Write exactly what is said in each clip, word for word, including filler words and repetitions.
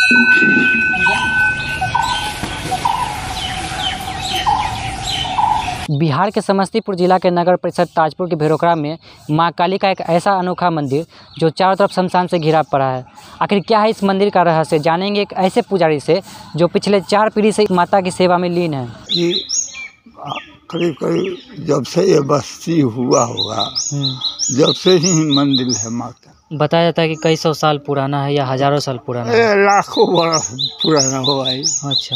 बिहार के समस्तीपुर जिला के नगर परिषद ताजपुर के भेरोखरा में मां काली का एक ऐसा अनोखा मंदिर जो चारों तरफ शमशान से घिरा पड़ा है। आखिर क्या है इस मंदिर का रहस्य, जानेंगे एक ऐसे पुजारी से जो पिछले चार पीढ़ी से माता की सेवा में लीन है। कि करीब करीब जब से ये बस्ती हुआ होगा, जब से ही मंदिर है माता। बताया जाता है कि कई सौ साल पुराना है या हजारों साल पुराना है। लाखों बरस पुराना हुआ है। अच्छा,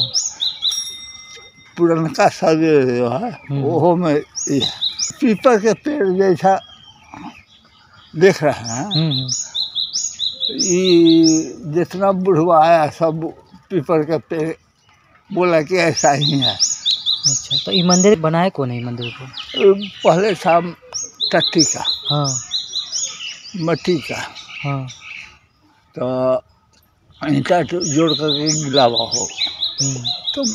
पुरनका सब जो है वो में पीपल के पेड़ जैसा देख रहे हैं। ये जितना बुढ़वा आया सब पीपल के पेड़ बोला कि ऐसा ही है। अच्छा, तो ये मंदिर बनाए कौन है? मंदिर को पहले था टट्टी का, हाँ, मट्टी का, हाँ, तो ईंटा जोड़ करके गिलावा हो, तो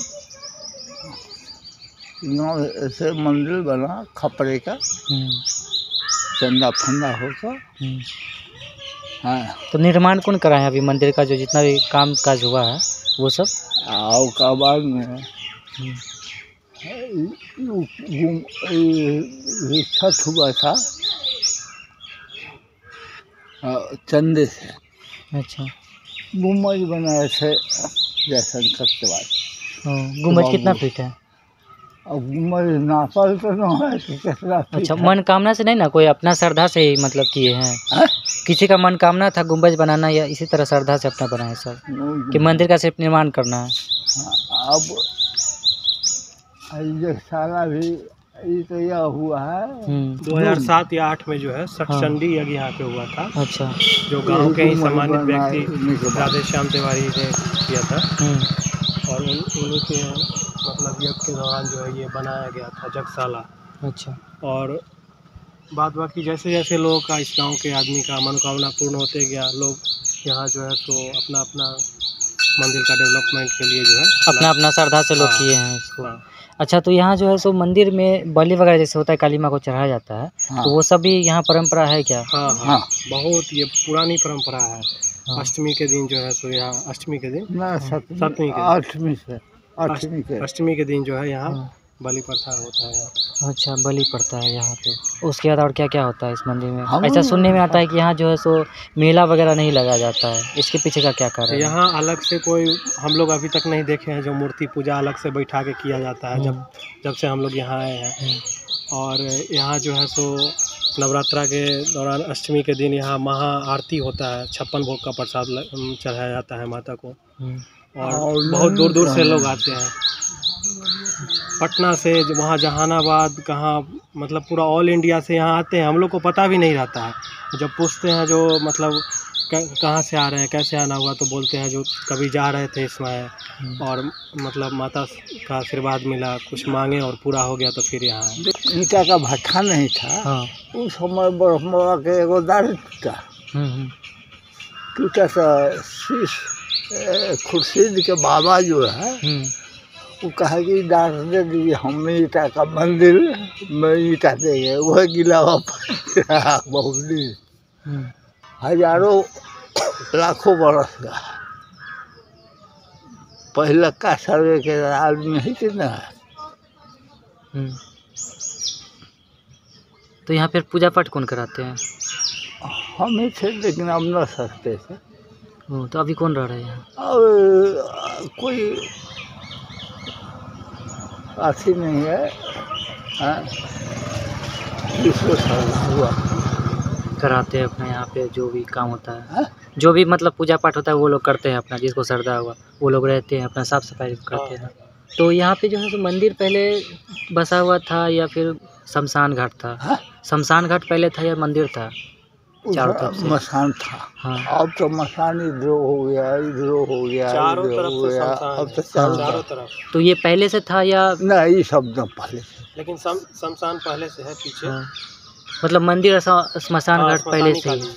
यहाँ ऐसे मंदिर बना खपरे का, चंदा फंदा होकर। हाँ, तो निर्माण कौन करा है अभी मंदिर का? जो जितना भी काम काज हुआ है वो सब आओ का बाद में छठ हुआ था चंदे से। अच्छा, गुम्बज बनाए थे जयशंकर के बाद। गुम्बज कितना फीट है? अब गुम्बज नापल तो न है कि कितना फीट। अच्छा, मनोकामना से नहीं ना, कोई अपना श्रद्धा से ही मतलब किए हैं? है? ये किसी का मनोकामना था गुम्बज बनाना या इसी तरह श्रद्धा से अपना बनाए सब कि मंदिर का सिर्फ निर्माण करना है? अब ये साला भी ये तो यह हुआ है दो हज़ार सात या आठ में जो है सटचंडी यज्ञ यहाँ पे हुआ था। अच्छा, जो गांव के ही सम्मानित व्यक्ति राधे श्याम तिवारी ने किया था और उन उन्हीं के मतलब यज्ञ के दौरान जो है ये बनाया गया था जगशाला। अच्छा, और बाद बाकी जैसे जैसे लोगों का, इस गांव के आदमी का मनोकामना पूर्ण होते गया, लोग यहाँ जो है तो अपना अपना मंदिर का डेवलपमेंट के लिए जो है अपना अपना श्रद्धा से लोग किए हैं इसको। अच्छा, तो यहाँ जो है सो मंदिर में बलि वगैरह जैसे होता है, काली माँ को चढ़ाया जाता है, हाँ। तो वो सब भी यहाँ परंपरा है क्या? हाँ, हाँ, हाँ, बहुत ये पुरानी परंपरा है। हाँ। अष्टमी के दिन जो है तो यहाँ अष्टमी के दिन सप्तमी के आठवीं से अष्टमी के अष्टमी के दिन जो है यहाँ बलि प्रथा होता है। अच्छा, बलि पड़ता है यहाँ पे। उसके बाद और क्या क्या होता है इस मंदिर में? ऐसा सुनने में आता है कि यहाँ जो है सो मेला वगैरह नहीं लगाया जाता है, इसके पीछे का क्या कारण है? यहाँ अलग से कोई हम लोग अभी तक नहीं देखे हैं जो मूर्ति पूजा अलग से बैठा के किया जाता है। जब जब से हम लोग यहाँ आए हैं, और यहाँ जो है सो नवरात्रा के दौरान अष्टमी के दिन यहाँ महा आरती होता है, छप्पन भोग का प्रसाद चढ़ाया जाता है माता को, और बहुत दूर दूर से लोग आते हैं। पटना से वहाँ जहानाबाद कहाँ मतलब पूरा ऑल इंडिया से यहाँ आते हैं। हम लोग को पता भी नहीं रहता है। जब पूछते हैं जो मतलब कहाँ से आ रहे हैं, कैसे आना हुआ, तो बोलते हैं जो कभी जा रहे थे इसमें और मतलब माता का आशीर्वाद मिला, कुछ मांगे और पूरा हो गया, तो फिर यहाँ ईंटा का भट्ठा नहीं था। हाँ। उस समय ब्रह्मा के एगो दाढ़ी टूटा टूटा सा खुर्शीद के बाबा जो है वो कहा कि डांस दे दीजिए, हम ईटा का मंदिर में ईटा देंगे। वह गिला बहुत दिन हजारों लाखों बरस का पहले का सर्वे के आदमी है कितना है। तो यहाँ पर पूजा पाठ कौन कराते हैं? हम ही थे, लेकिन अब न सकते थे। तो अभी कौन रह रहे हैं? अब कोई आती नहीं है। हुआ कराते हैं अपने यहाँ पे जो भी काम होता है। हा? जो भी मतलब पूजा पाठ होता है वो लोग करते हैं अपना, जिसको श्रद्धा हुआ वो लोग रहते हैं, अपना साफ सफाई करते हैं। तो यहाँ पे जो है तो मंदिर पहले बसा हुआ था या फिर शमशान घाट था? हा? शमशान घाट पहले था या मंदिर था? चारों तरफ से मसान था। हाँ। अब तो मसान इधर हो गया, इधर हो गया, चारों तरफ हो गया। अब तो चारों, चारों तरफ। तो ये पहले से था या नहीं? ये सब तो पहले से, लेकिन शमशान पहले से है पीछे। हाँ। मतलब मंदिर स्मशान घाट पहले से ही।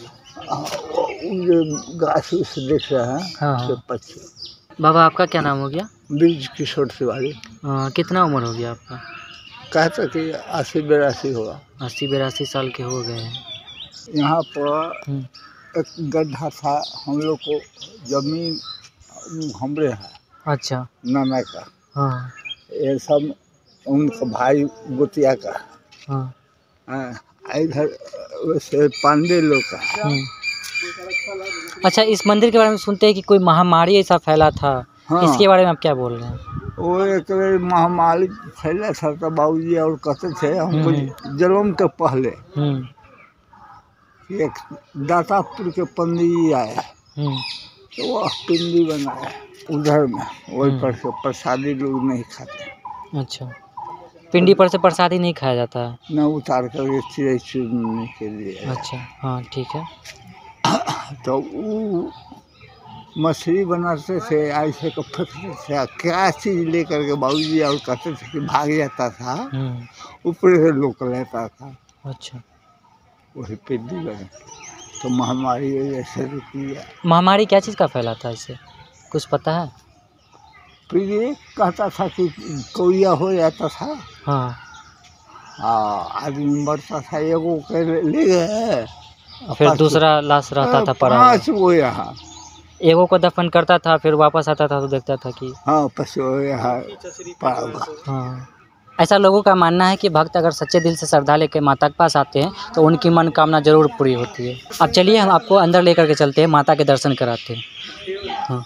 गाछ उस देख रहे हैं। हाँ। बाबा आपका क्या नाम हो गया? ब्रिज किशोर तिवारी। कितना उम्र हो गया आपका? कहते कि अस्सी बेरासी होगा। अस्सी बेरासी साल के हो गए हैं। यहाँ पर एक गड्ढा था, हम लोग को जमीन हमरे है अच्छा। नाना का। हाँ ये सब उनका भाई गोतिया का। हाँ। हाँ, इधर वैसे पांडे लोग का। अच्छा, इस मंदिर के बारे में सुनते हैं कि कोई महामारी ऐसा फैला था। हाँ। इसके बारे में आप क्या बोल रहे हैं? वो एक महामारी फैला था तो बाबूजी और कहते थे हमको जन्म के पहले एक दातापुर के पंडित जी आया तो वो पिंडी बनाया उधर में, वही पर से प्रसादी लोग नहीं खाते। अच्छा, पिंडी पर से प्रसादी नहीं खाया जाता है? न उतार कर चिड़ै चुनने के लिए। अच्छा हाँ ठीक है। तो वो मछली बनाते थे ऐसे को फेंकते थे, क्या चीज़ लेकर के बाबूजी और कहते थे कि भाग जाता था, ऊपर से लोग लेता था। अच्छा, वही पिंडी बने तो महामारी ऐसे रुकी है। महामारी क्या चीज़ का फैला था, इससे कुछ पता है? फिर ये कहता था कि कौया हो जाता था। हाँ हाँ, आदमी मरता था, एगो के ले गए, फिर दूसरा लाश रहता था पड़ा हुआ। पाँच वो यहाँ एगो को दफन करता था, फिर वापस आता था तो देखता था कि हाँ पशु यहाँ पड़ा हुआ। हाँ, ऐसा लोगों का मानना है कि भक्त अगर सच्चे दिल से श्रद्धा लेकर माता के पास आते हैं तो उनकी मनोकामना जरूर पूरी होती है। अब चलिए हम आपको अंदर लेकर के चलते हैं, माता के दर्शन कराते हैं। हाँ,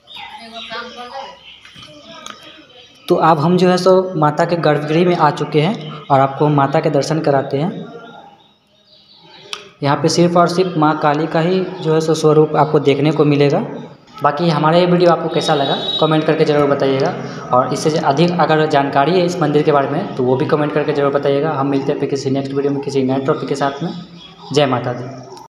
तो अब हम जो है सो माता के गर्भगृह में आ चुके हैं और आपको माता के दर्शन कराते हैं। यहाँ पे सिर्फ और सिर्फ माँ काली का ही जो है सो स्वरूप आपको देखने को मिलेगा। बाकी हमारा ये वीडियो आपको कैसा लगा कमेंट करके ज़रूर बताइएगा, और इससे अधिक अगर जानकारी है इस मंदिर के बारे में तो वो भी कमेंट करके ज़रूर बताइएगा। हम मिलते हैं फिर किसी नेक्स्ट वीडियो में किसी नए टॉपिक के साथ में। जय माता दी।